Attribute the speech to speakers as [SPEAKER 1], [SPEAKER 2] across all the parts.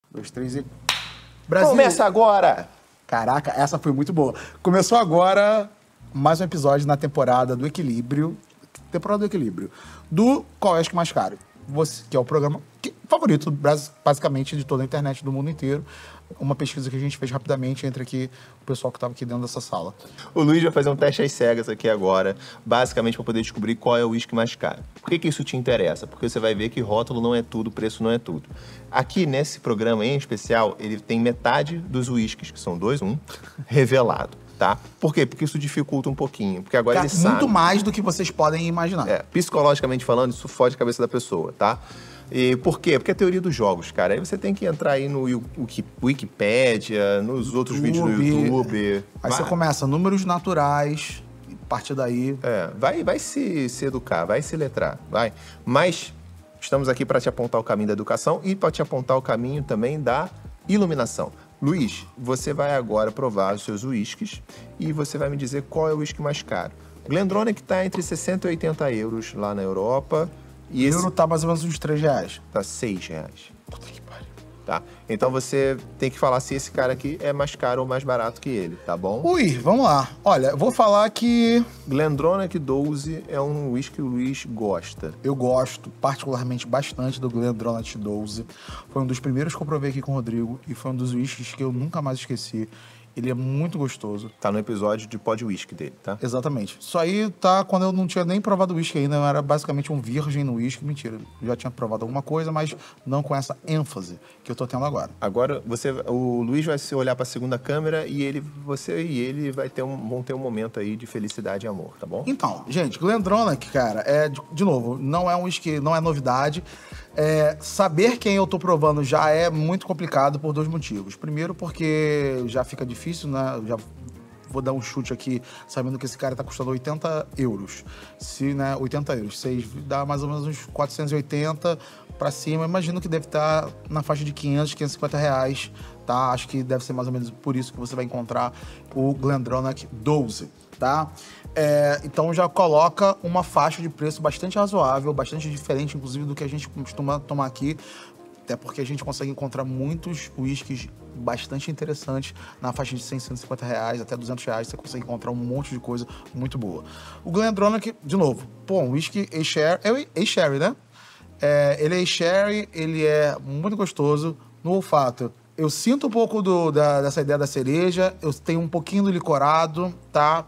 [SPEAKER 1] 2, 3 e... Brasil!
[SPEAKER 2] Começa agora!
[SPEAKER 1] Caraca, essa foi muito boa. Começou agora mais um episódio na temporada do Equilíbrio. Temporada do Equilíbrio. Do Qual é o Mais Caro? Você, que é o programa favorito, basicamente, de toda a internet do mundo inteiro. Uma pesquisa que a gente fez rapidamente entre aqui o pessoal que estava aqui dentro dessa sala.
[SPEAKER 2] O Luiz vai fazer um teste às cegas aqui agora, basicamente para poder descobrir qual é o uísque mais caro. Por que isso te interessa? Porque você vai ver que rótulo não é tudo, preço não é tudo. Aqui, nesse programa em especial, ele tem metade dos uísques, que são 2, 1, revelado, tá? Por quê? Porque isso dificulta um pouquinho, porque agora ele sabe.
[SPEAKER 1] Muito mais do que vocês podem imaginar.
[SPEAKER 2] Psicologicamente falando, isso fode a cabeça da pessoa, tá? E por quê? Porque é a teoria dos jogos, cara. Aí você tem que entrar aí no Wikipédia, nos outros vídeos no YouTube.
[SPEAKER 1] Aí você começa números naturais, e a partir daí...
[SPEAKER 2] Vai se educar, vai se letrar, vai. Mas estamos aqui para te apontar o caminho da educação e para te apontar o caminho também da iluminação. Luiz, você vai agora provar os seus uísques e você vai me dizer qual é o uísque mais caro. O Glendronach está entre 60 e 80 euros lá na Europa.
[SPEAKER 1] E o euro tá mais ou menos uns R$3.
[SPEAKER 2] Tá R$6.
[SPEAKER 1] Puta que pariu.
[SPEAKER 2] Tá? Então você tem que falar se esse cara aqui é mais caro ou mais barato que ele, tá bom?
[SPEAKER 1] Ui, vamos lá. Olha, eu vou falar que...
[SPEAKER 2] Glendronach 12 é um uísque que o Luiz gosta.
[SPEAKER 1] Eu gosto particularmente bastante do Glendronach 12. Foi um dos primeiros que eu provei aqui com o Rodrigo e foi um dos uísques que eu nunca mais esqueci. Ele é muito gostoso.
[SPEAKER 2] Tá no episódio de pó de uísque dele, tá?
[SPEAKER 1] Exatamente. Isso aí tá quando eu não tinha nem provado uísque ainda. Eu era basicamente um virgem no uísque. Mentira, eu já tinha provado alguma coisa, mas não com essa ênfase que eu tô tendo agora.
[SPEAKER 2] Agora, o Luiz vai se olhar pra segunda câmera e você e ele vão ter um momento aí de felicidade e amor, tá bom?
[SPEAKER 1] Então, gente, Glendronach, cara, de novo, não é um uísque, não é novidade. Saber quem eu tô provando já é muito complicado por 2 motivos. Primeiro, porque já fica difícil, né? Já vou dar um chute aqui, sabendo que esse cara tá custando 80 euros. Se, né, 80 euros, vocês dá mais ou menos uns 480 pra cima. Imagino que deve estar na faixa de 500, 550 reais, tá? Acho que deve ser mais ou menos por isso que você vai encontrar o Glendronach 12, tá? Então já coloca uma faixa de preço bastante razoável, bastante diferente, inclusive, do que a gente costuma tomar aqui. Até porque a gente consegue encontrar muitos uísques bastante interessantes na faixa de 100, 150 reais, até 200 reais. Você consegue encontrar um monte de coisa muito boa. O Glendronach, de novo, um uísque A-Sherry, é A-Sherry, né? Ele é A-Sherry, ele é muito gostoso no olfato. Eu sinto um pouco dessa ideia da cereja, eu tenho um pouquinho do licorado, tá?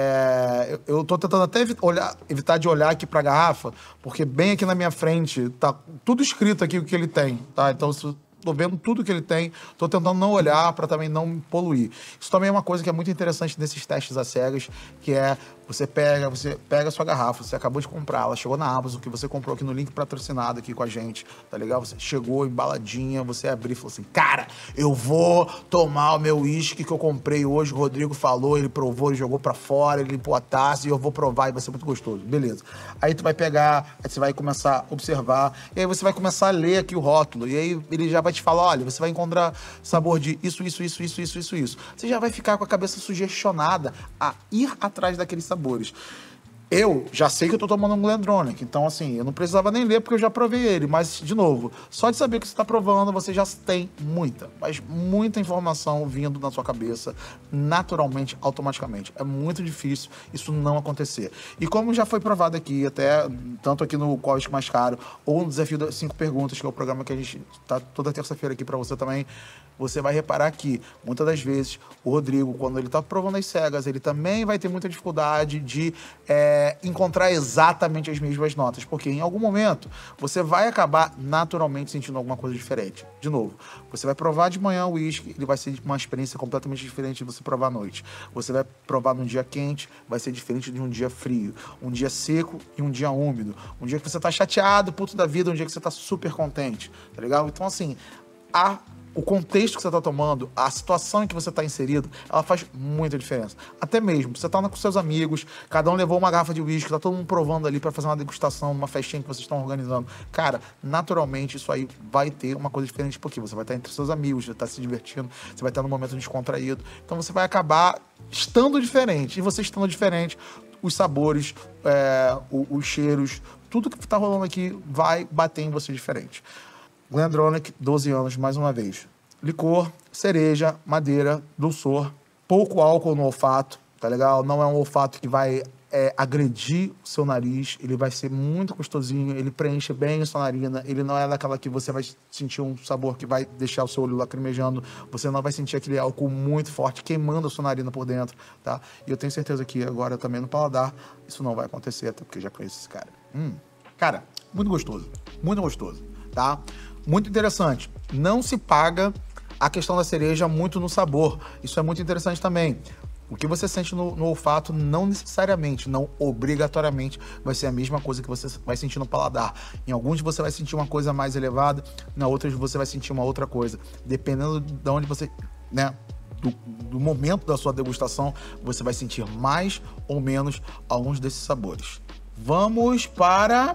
[SPEAKER 1] Eu tô tentando até evitar de olhar aqui pra garrafa, porque bem aqui na minha frente tá tudo escrito aqui o que ele tem, tá? Então, tô vendo tudo que ele tem, tô tentando não olhar para também não poluir. Isso também é uma coisa que é muito interessante nesses testes às cegas, que é você pega a sua garrafa, você acabou de comprar, ela chegou na Amazon, que você comprou aqui no link patrocinado aqui com a gente, tá legal? Você chegou embaladinha, você abriu e falou assim, cara, eu vou tomar o meu uísque que eu comprei hoje, o Rodrigo falou, ele provou, ele jogou pra fora, ele limpou a taça e eu vou provar e vai ser muito gostoso. Beleza. Aí tu vai pegar, aí você vai começar a observar, e aí você vai começar a ler aqui o rótulo, e aí ele já vai te falar, olha, você vai encontrar sabor de isso. Você já vai ficar com a cabeça sugestionada a ir atrás daqueles sabores. Eu já sei que eu tô tomando um Glendronach, então assim, eu não precisava nem ler porque eu já provei ele, mas, de novo, só de saber que você tá provando, você já tem muita informação vindo na sua cabeça, naturalmente, automaticamente. É muito difícil isso não acontecer. E como já foi provado aqui, até tanto aqui no Qual é o Mais Caro, ou no Desafio das 5 Perguntas, que é o programa que a gente tá toda terça-feira aqui pra você também, você vai reparar que, muitas das vezes, o Rodrigo, quando ele tá provando as cegas, ele também vai ter muita dificuldade de encontrar exatamente as mesmas notas, porque em algum momento você vai acabar naturalmente sentindo alguma coisa diferente. De novo, você vai provar de manhã o uísque, ele vai ser uma experiência completamente diferente de você provar à noite. Você vai provar num dia quente, vai ser diferente de um dia frio, um dia seco e um dia úmido, um dia que você tá chateado, puto da vida, um dia que você tá super contente, tá legal? Então, assim, o contexto que você está tomando, a situação em que você está inserido, ela faz muita diferença. Até mesmo, você está com seus amigos, cada um levou uma garrafa de uísque, tá todo mundo provando ali para fazer uma degustação, uma festinha que vocês estão organizando. Cara, naturalmente isso aí vai ter uma coisa diferente, porque você vai estar entre seus amigos, vai estar se divertindo, você vai estar num momento descontraído. Então você vai acabar estando diferente. E você estando diferente, os sabores, os cheiros, tudo que está rolando aqui vai bater em você diferente. Glendronach, 12 anos, mais uma vez. Licor, cereja, madeira, dulçor, pouco álcool no olfato, tá legal? Não é um olfato que vai agredir o seu nariz, ele vai ser muito gostosinho, ele preenche bem a sua narina, ele não é daquela que você vai sentir um sabor que vai deixar o seu olho lacrimejando, você não vai sentir aquele álcool muito forte queimando a sua narina por dentro, tá? E eu tenho certeza que agora também no paladar isso não vai acontecer, até porque eu já conheço esse cara. Cara, muito gostoso, tá? Muito interessante. Não se paga a questão da cereja muito no sabor, isso é muito interessante também. O que você sente no olfato não necessariamente, não obrigatoriamente vai ser a mesma coisa que você vai sentir no paladar. Em alguns você vai sentir uma coisa mais elevada, em outros você vai sentir uma outra coisa. Dependendo de onde você, né, do momento da sua degustação, você vai sentir mais ou menos alguns desses sabores. Vamos para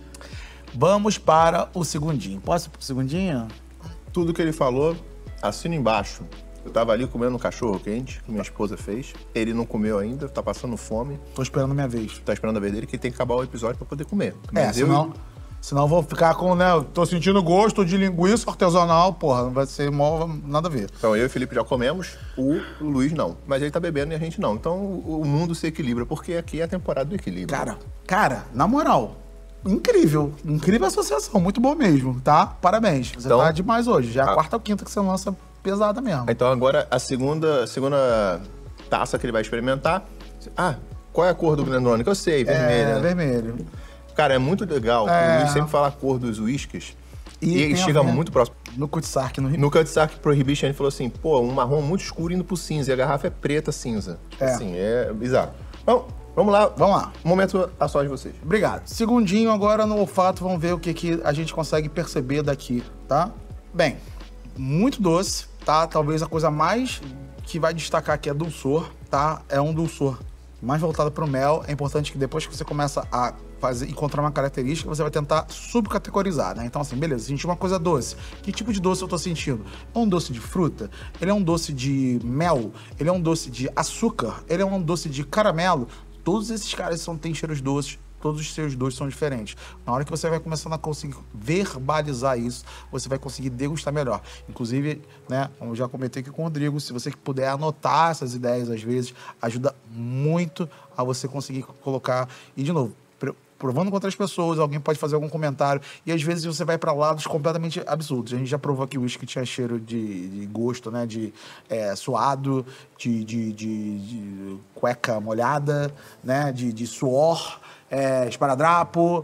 [SPEAKER 1] o segundinho. Posso ir pro segundinho?
[SPEAKER 2] Tudo que ele falou, assina embaixo. Eu tava ali comendo um cachorro quente, que minha esposa fez. Ele não comeu ainda, tá passando fome.
[SPEAKER 1] Tô esperando a minha vez.
[SPEAKER 2] Tá esperando a vez dele, que tem que acabar o episódio pra poder comer.
[SPEAKER 1] Mas senão eu vou ficar com, né, tô sentindo gosto de linguiça artesanal, porra, não vai ser nada a ver.
[SPEAKER 2] Então, eu e o Felipe já comemos, o Luiz não. Mas ele tá bebendo e a gente não. Então, o mundo se equilibra, porque aqui é a temporada do equilíbrio.
[SPEAKER 1] Cara, na moral, incrível associação, muito bom mesmo, tá? Parabéns, você tá demais hoje. Já é a quarta ou quinta que você lança pesada mesmo.
[SPEAKER 2] Então agora a segunda taça que ele vai experimentar. Qual é a cor do Glendronach? Eu sei, vermelha.
[SPEAKER 1] É, vermelho.
[SPEAKER 2] Cara, é muito legal. O Luiz sempre fala a cor dos whiskies e ele chega muito próximo.
[SPEAKER 1] No Cutsark, no
[SPEAKER 2] Cutsark Prohibition, ele falou assim, pô, um marrom muito escuro indo pro cinza e a garrafa é preta cinza. Assim, é bizarro. Então, vamos lá. Momento a só de vocês.
[SPEAKER 1] Obrigado. Segundinho agora no olfato, vamos ver o que a gente consegue perceber daqui, tá? Bem, muito doce, tá? Talvez a coisa mais que vai destacar aqui é dulçor, tá? É um dulçor mais voltado para o mel. É importante que depois que você começa a encontrar uma característica, você vai tentar subcategorizar, né? Então, assim, beleza, senti uma coisa doce. Que tipo de doce eu tô sentindo? É um doce de fruta? Ele é um doce de mel? Ele é um doce de açúcar? Ele é um doce de caramelo? Todos esses caras têm cheiros doces. Todos os seus doces são diferentes. Na hora que você vai começando a conseguir verbalizar isso, você vai conseguir degustar melhor. Inclusive, né, como eu já comentei aqui com o Rodrigo, se você puder anotar essas ideias, às vezes, ajuda muito a você conseguir colocar. E, de novo, provando com outras pessoas, alguém pode fazer algum comentário, e às vezes você vai para lados completamente absurdos. A gente já provou que o uísque tinha cheiro de gosto, né, de suado, de cueca molhada, né, de suor, esparadrapo,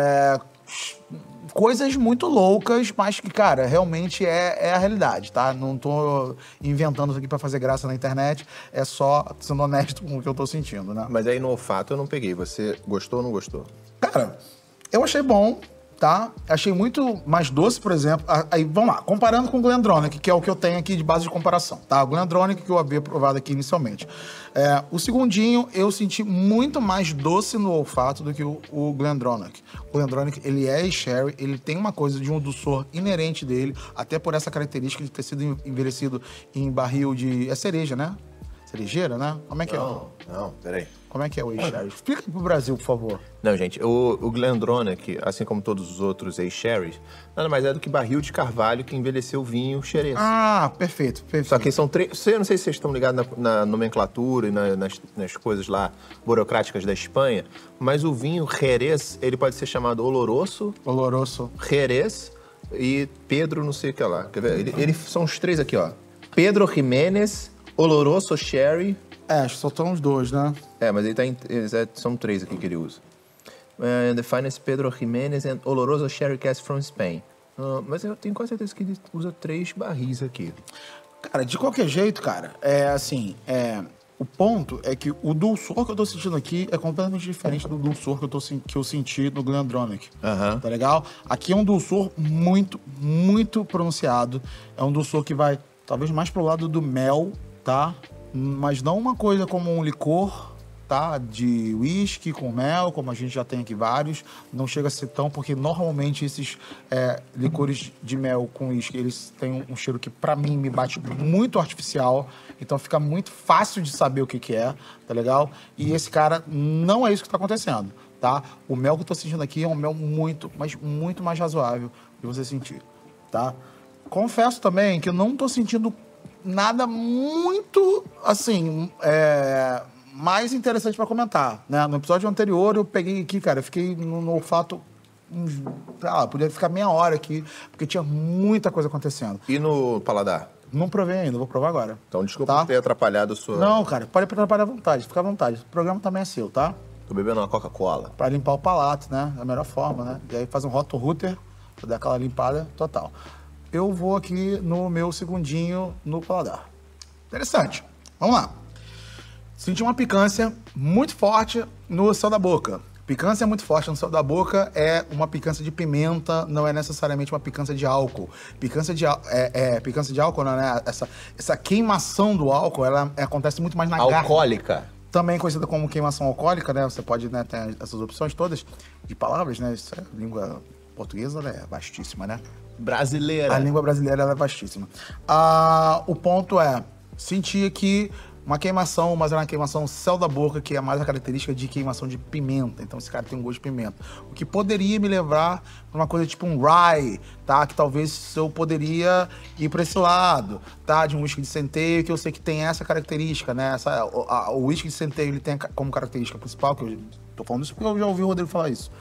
[SPEAKER 1] coisas muito loucas, mas que, cara, realmente é a realidade, tá? Não tô inventando isso aqui pra fazer graça na internet, é só sendo honesto com o que eu tô sentindo, né?
[SPEAKER 2] Mas aí no olfato eu não peguei. Você gostou ou não gostou?
[SPEAKER 1] Cara, eu achei bom, tá? Achei muito mais doce, por exemplo. Aí, vamos lá, comparando com o Glendronach, que é o que eu tenho aqui de base de comparação, tá? O Glendronach que eu havia provado aqui inicialmente. O segundinho, eu senti muito mais doce no olfato do que o Glendronach. O Glendronach, ele é sherry, ele tem uma coisa de um dulçor inerente dele, até por essa característica de ter sido envelhecido em barril de... É cereja, né? Cerejeira, né? Como é que é?
[SPEAKER 2] Não, peraí.
[SPEAKER 1] Como é que é o A-Sherry? Explica pro Brasil, por favor.
[SPEAKER 2] Não, gente, o Glendronach, assim como todos os outros A-Sherrys, nada mais é do que barril de carvalho que envelheceu vinho xerez.
[SPEAKER 1] Ah, perfeito.
[SPEAKER 2] Só que são três... Eu não sei se vocês estão ligados na nomenclatura e nas coisas lá burocráticas da Espanha, mas o vinho Jerez, ele pode ser chamado Oloroso, Jerez e Pedro não sei o que lá. Quer ver? Eles são os três aqui, ó. Pedro Jiménez, Oloroso Sherry...
[SPEAKER 1] acho que só estão os dois, né?
[SPEAKER 2] Mas ele são três aqui que ele usa. The finest Pedro Jiménez and Oloroso Sherry Cask from Spain. Mas eu tenho quase certeza que ele usa 3 barris aqui.
[SPEAKER 1] Cara, de qualquer jeito, cara, o ponto é que o dulçor que eu tô sentindo aqui é completamente diferente do dulçor que eu senti no Glendronach. Tá legal? Aqui é um dulçor muito, muito pronunciado. É um dulçor que vai, talvez, mais pro lado do mel, tá? Mas não uma coisa como um licor, tá? De whisky com mel, como a gente já tem aqui vários. Não chega a ser tão, porque normalmente esses licores de mel com whisky, eles têm um cheiro que pra mim me bate muito artificial. Então fica muito fácil de saber o que é, tá legal? E esse cara, não é isso que tá acontecendo, tá? O mel que eu tô sentindo aqui é um mel muito, mas muito mais razoável de você sentir. tá? Confesso também que eu não tô sentindo nada muito, assim, mais interessante pra comentar, né? No episódio anterior eu peguei aqui, cara, eu fiquei no olfato, sei lá, podia ficar meia hora aqui, porque tinha muita coisa acontecendo.
[SPEAKER 2] E no paladar?
[SPEAKER 1] Não provei ainda, vou provar agora.
[SPEAKER 2] Então, desculpa
[SPEAKER 1] Tá?
[SPEAKER 2] por ter atrapalhado a sua...
[SPEAKER 1] Não, cara, pode atrapalhar à vontade, fica à vontade. O programa também é seu, tá?
[SPEAKER 2] Tô bebendo uma Coca-Cola.
[SPEAKER 1] Pra limpar o palato, né? Da melhor forma, né? E aí faz um roto-router pra dar aquela limpada total. Eu vou aqui no meu segundinho no paladar. Interessante. Vamos lá. Senti uma picância muito forte no céu da boca. Picância muito forte no céu da boca é uma picância de pimenta, não é necessariamente uma picância de álcool. Picância de álcool, não, né? Essa queimação do álcool, ela acontece muito mais na garganta.
[SPEAKER 2] Alcoólica.
[SPEAKER 1] Também conhecida como queimação alcoólica, né? Você pode, né, ter essas opções todas de palavras, né? Isso é, língua portuguesa, ela é vastíssima, né?
[SPEAKER 2] Brasileira.
[SPEAKER 1] A língua brasileira ela é vastíssima. O ponto é, senti aqui uma queimação, mas é uma queimação céu da boca, que é mais a característica de queimação de pimenta. Então esse cara tem um gosto de pimenta. O que poderia me levar pra uma coisa tipo um rye, tá? Que talvez eu poderia ir pra esse lado, tá? De um whisky de centeio, que eu sei que tem essa característica, né? O whisky de centeio, ele tem como característica principal, que eu tô falando isso porque eu já ouvi o Rodrigo falar isso,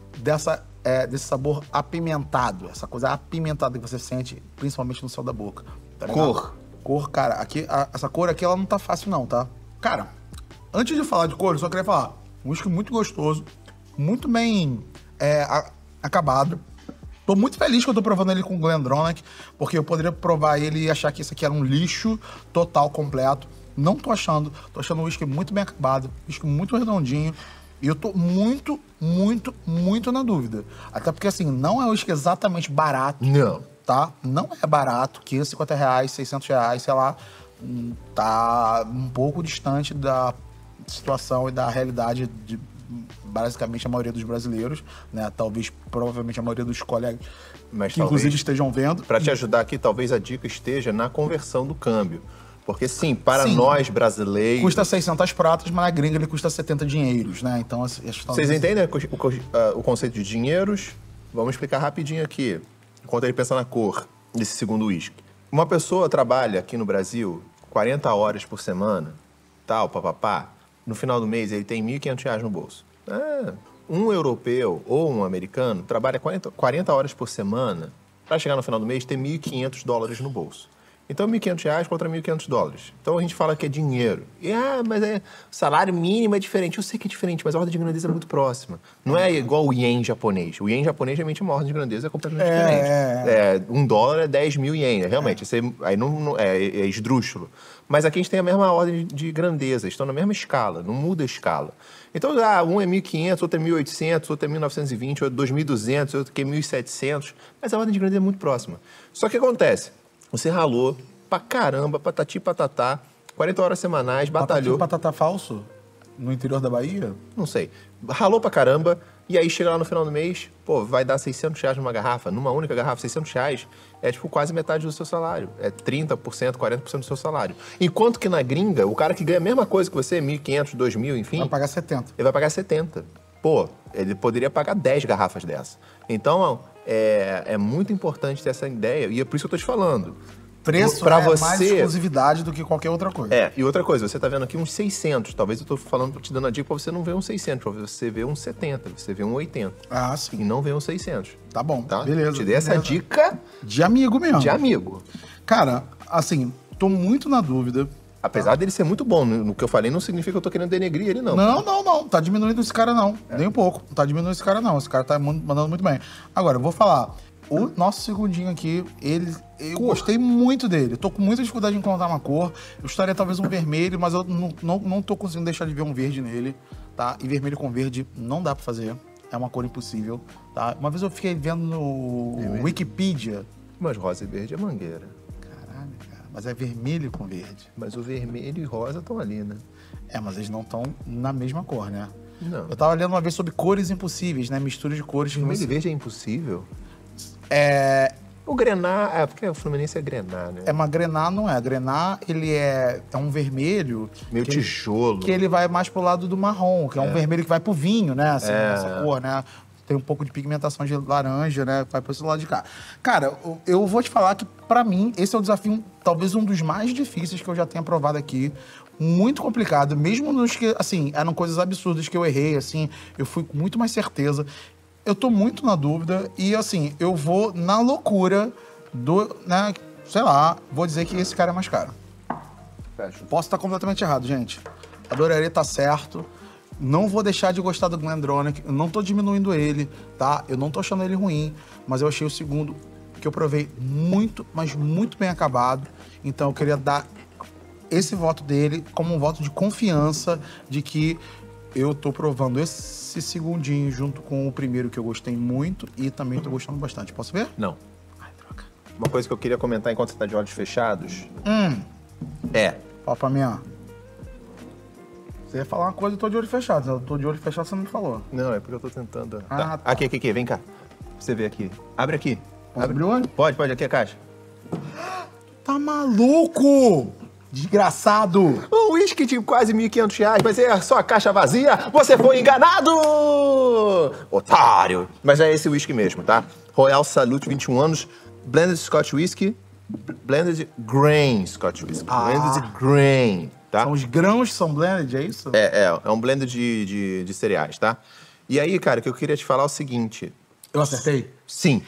[SPEAKER 1] desse sabor apimentado, essa coisa apimentada que você sente, principalmente no céu da boca. Tá ligado? Cor, cara, aqui, essa cor aqui, ela não tá fácil não, tá? Cara, antes de falar de cor, eu só queria falar, um whisky muito gostoso, muito bem acabado. Tô muito feliz que eu tô provando ele com Glendronach, porque eu poderia provar ele e achar que isso aqui era um lixo total, completo. Não tô achando um whisky muito bem acabado, whisky muito redondinho. E eu tô muito, muito, muito na dúvida. Até porque, assim, não é um whisky exatamente barato.
[SPEAKER 2] Não.
[SPEAKER 1] Tá? Não é barato, R$550, R$600, sei lá. Tá um pouco distante da situação e da realidade de basicamente a maioria dos brasileiros, né? Talvez, provavelmente, a maioria dos colegas
[SPEAKER 2] Mas
[SPEAKER 1] que inclusive estejam vendo.
[SPEAKER 2] Para te ajudar aqui, talvez a dica esteja na conversão do câmbio. Porque sim, para
[SPEAKER 1] Sim.
[SPEAKER 2] nós brasileiros...
[SPEAKER 1] Custa 600 pratas, mas na gringa ele custa 70 dinheiros, né? Então,
[SPEAKER 2] Vocês entendem o conceito de dinheiros? Vamos explicar rapidinho aqui, enquanto ele pensa na cor desse segundo uísque. Uma pessoa trabalha aqui no Brasil 40 horas por semana, tal, papapá. No final do mês, ele tem R$1.500 no bolso. Um europeu ou um americano trabalha 40 horas por semana para chegar no final do mês ter $1.500 no bolso. Então, R$1.500 contra $1.500. Então, a gente fala que é dinheiro. E, mas o salário mínimo é diferente. Eu sei que é diferente, mas a ordem de grandeza é muito próxima. Não é igual o ien japonês. O ien japonês, realmente, uma ordem de grandeza é completamente diferente. $1 é 10 mil ien, realmente. Aí não é esdrúxulo. Mas aqui a gente tem a mesma ordem de grandeza. Estão na mesma escala, não muda a escala. Então, um é 1.500, outro é 1.800, outro é 1.920, outro é 2.200, outro é 1.700. Mas a ordem de grandeza é muito próxima. Só que acontece... Você ralou pra caramba, patati patatá, 40 horas semanais, batalhou.
[SPEAKER 1] Patati patatá falso? No interior da Bahia?
[SPEAKER 2] Não sei. Ralou pra caramba, e aí chega lá no final do mês, pô, vai dar R$600 numa garrafa. Numa única garrafa, R$600 é tipo quase metade do seu salário. É 30%, 40% do seu salário. Enquanto que na gringa, o cara que ganha a mesma coisa que você, 1.500, 2.000, enfim...
[SPEAKER 1] Vai pagar 70.
[SPEAKER 2] Ele vai pagar 70. Pô, ele poderia pagar 10 garrafas dessa. Então... É muito importante ter essa ideia, e é por isso que eu tô te falando.
[SPEAKER 1] Preço
[SPEAKER 2] pra
[SPEAKER 1] você... mais exclusividade do que qualquer outra coisa.
[SPEAKER 2] E outra coisa, você tá vendo aqui uns 600. Talvez eu tô falando, te dando a dica pra você não ver um 600, pra você ver um 70, você ver um 80.
[SPEAKER 1] Ah, sim.
[SPEAKER 2] E não ver um 600.
[SPEAKER 1] Tá bom,
[SPEAKER 2] tá?
[SPEAKER 1] Beleza.
[SPEAKER 2] Te dei essa dica...
[SPEAKER 1] De amigo mesmo.
[SPEAKER 2] De amigo.
[SPEAKER 1] Cara, assim, tô muito na dúvida...
[SPEAKER 2] Apesar dele ser muito bom, no que eu falei, não significa que eu tô querendo denegrir ele, não.
[SPEAKER 1] Não. Tá diminuindo esse cara, não. Nem um pouco. Não tá diminuindo esse cara, não. Esse cara tá mandando muito bem. Agora, eu vou falar. O nosso segundinho aqui, eu gostei muito dele. Eu tô com muita dificuldade de encontrar uma cor. Eu estaria talvez um vermelho, mas eu não tô conseguindo deixar de ver um verde nele, tá? E vermelho com verde não dá pra fazer. É uma cor impossível, tá? Uma vez eu fiquei vendo no Wikipedia.
[SPEAKER 2] Mas rosa e verde é mangueira.
[SPEAKER 1] Caralho, cara. Mas é vermelho com verde.
[SPEAKER 2] Mas o vermelho e rosa estão ali, né?
[SPEAKER 1] Mas eles não estão na mesma cor, né?
[SPEAKER 2] Não.
[SPEAKER 1] Eu tava lendo uma vez sobre cores impossíveis, né? Mistura de cores.
[SPEAKER 2] Vermelho e verde é impossível? O Grená, porque o Fluminense é Grená, né?
[SPEAKER 1] Mas Grená não é. Grená, ele é um vermelho...
[SPEAKER 2] Meio tijolo.
[SPEAKER 1] Que ele vai mais pro lado do marrom, que é um vermelho que vai pro vinho, né? Assim, essa cor, né? tem um pouco de pigmentação de laranja, né? Vai para esse lado de cá. Cara, eu vou te falar que, pra mim, esse é o desafio, talvez um dos mais difíceis que eu já tenha provado aqui. Muito complicado, mesmo nos que, assim, eram coisas absurdas que eu errei, assim, eu fui com muito mais certeza. Eu tô muito na dúvida e, assim, eu vou na loucura do, né, sei lá, vou dizer que esse cara é mais caro.
[SPEAKER 2] Fecho.
[SPEAKER 1] Posso estar completamente errado, gente. Adoraria estar certo. Não vou deixar de gostar do Glendronach. Eu não tô diminuindo ele, tá? Eu não tô achando ele ruim, mas eu achei o segundo que eu provei muito, mas muito bem acabado. Então eu queria dar esse voto dele como um voto de confiança de que eu tô provando esse segundinho junto com o primeiro que eu gostei muito e também tô gostando bastante. Posso ver?
[SPEAKER 2] Não.
[SPEAKER 1] Ai, droga.
[SPEAKER 2] Uma coisa que eu queria comentar enquanto você tá de olhos fechados é...
[SPEAKER 1] Ó, pra mim, ó. Você ia falar uma coisa, eu tô de olho fechado. Eu tô de olho fechado, você não me falou.
[SPEAKER 2] Não, é porque eu tô tentando...
[SPEAKER 1] Ah, tá.
[SPEAKER 2] Aqui, vem cá. Pra você ver aqui. Abre aqui.
[SPEAKER 1] Posso abrir o olho?
[SPEAKER 2] Pode, aqui a caixa.
[SPEAKER 1] Tá maluco? Desgraçado!
[SPEAKER 2] Um uísque de quase R$1.500, mas é só a caixa vazia. Você foi enganado! Otário! Mas é esse uísque mesmo, tá? Royal Salute, 21 anos. Blended Scotch Whisky. Blended Grain Scotch Whisky. Blended Grain, tá?
[SPEAKER 1] São os grãos que são blended, é isso?
[SPEAKER 2] É um blend de cereais, tá? E aí, cara, que eu queria te falar é o seguinte.
[SPEAKER 1] Eu acertei?
[SPEAKER 2] Sim.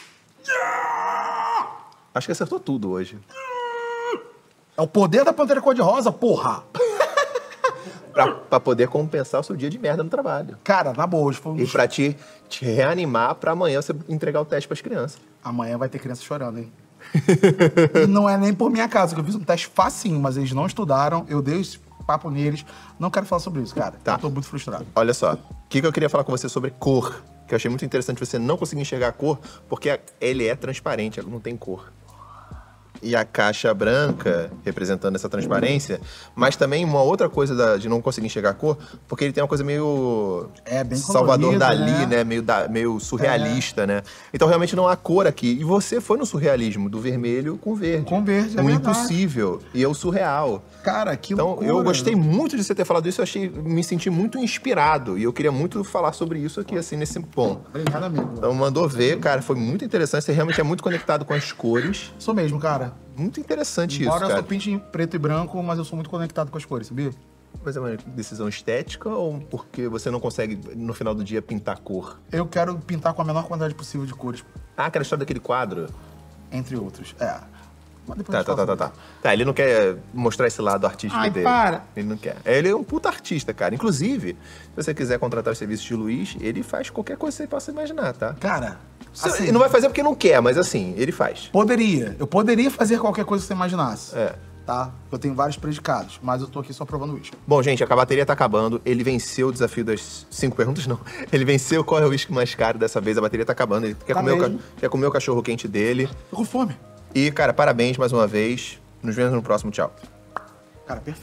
[SPEAKER 2] Acho que acertou tudo hoje.
[SPEAKER 1] É o poder da Pantera Cor-de-Rosa, porra!
[SPEAKER 2] Pra poder compensar o seu dia de merda no trabalho.
[SPEAKER 1] Cara, na boa, hoje foi um...
[SPEAKER 2] E pra te reanimar pra amanhã você entregar o teste pras crianças.
[SPEAKER 1] Amanhã vai ter criança chorando, hein? E não é nem por minha causa, que eu fiz um teste facinho, mas eles não estudaram, eu dei esse papo neles. Não quero falar sobre isso, cara.
[SPEAKER 2] Tá.
[SPEAKER 1] Eu tô muito frustrado.
[SPEAKER 2] Olha só, o que eu queria falar com você sobre cor, que eu achei muito interessante você não conseguir enxergar a cor, porque ele é transparente, ele não tem cor. E a caixa branca, representando essa transparência, mas também uma outra coisa de não conseguir enxergar a cor, porque ele tem uma coisa meio...
[SPEAKER 1] bem
[SPEAKER 2] Salvador
[SPEAKER 1] colorido,
[SPEAKER 2] Dalí,
[SPEAKER 1] né?
[SPEAKER 2] Meio surrealista, né? Então realmente não há cor aqui. E você foi no surrealismo, do vermelho com verde.
[SPEAKER 1] Com verde, é
[SPEAKER 2] O
[SPEAKER 1] verdade.
[SPEAKER 2] impossível. E é o surreal.
[SPEAKER 1] Cara, que
[SPEAKER 2] Então,
[SPEAKER 1] loucura.
[SPEAKER 2] eu gostei muito de você ter falado isso, me senti muito inspirado. E eu queria muito falar sobre isso aqui, assim, nesse ponto.
[SPEAKER 1] Obrigado, amigo.
[SPEAKER 2] Então, mandou ver, cara, foi muito interessante. Você realmente é muito conectado com as cores.
[SPEAKER 1] Sou mesmo, cara.
[SPEAKER 2] Muito interessante isso,
[SPEAKER 1] Embora eu
[SPEAKER 2] cara.
[SPEAKER 1] só pinte em preto e branco, mas eu sou muito conectado com as cores, sabia?
[SPEAKER 2] Mas é uma decisão estética ou porque você não consegue, no final do dia, pintar cor?
[SPEAKER 1] Eu quero pintar com a menor quantidade possível de cores,
[SPEAKER 2] Ah, aquela história daquele quadro.
[SPEAKER 1] entre outros. Mas depois a gente
[SPEAKER 2] Tá.
[SPEAKER 1] fala sobre isso.
[SPEAKER 2] Tá, ele não quer mostrar esse lado artístico
[SPEAKER 1] Ai,
[SPEAKER 2] dele.
[SPEAKER 1] para.
[SPEAKER 2] Ele não quer. Ele é um puta artista, cara. Inclusive, se você quiser contratar os serviços de Luiz, ele faz qualquer coisa que você possa imaginar, tá?
[SPEAKER 1] Cara,
[SPEAKER 2] Assim, ele não vai fazer porque não quer, mas assim, ele faz.
[SPEAKER 1] eu poderia fazer qualquer coisa que você imaginasse.
[SPEAKER 2] É.
[SPEAKER 1] Tá? Eu tenho vários predicados, mas eu tô aqui só provando isso.
[SPEAKER 2] Bom, gente, a bateria tá acabando. Ele venceu o desafio das 5 perguntas, não. Ele venceu qual é o uísque mais caro dessa vez. A bateria tá acabando. Ele quer,
[SPEAKER 1] Tá mesmo.
[SPEAKER 2] quer comer o cachorro quente dele.
[SPEAKER 1] Tô com fome.
[SPEAKER 2] E, cara, parabéns mais uma vez. Nos vemos no próximo. Tchau.
[SPEAKER 1] Cara, perfeito.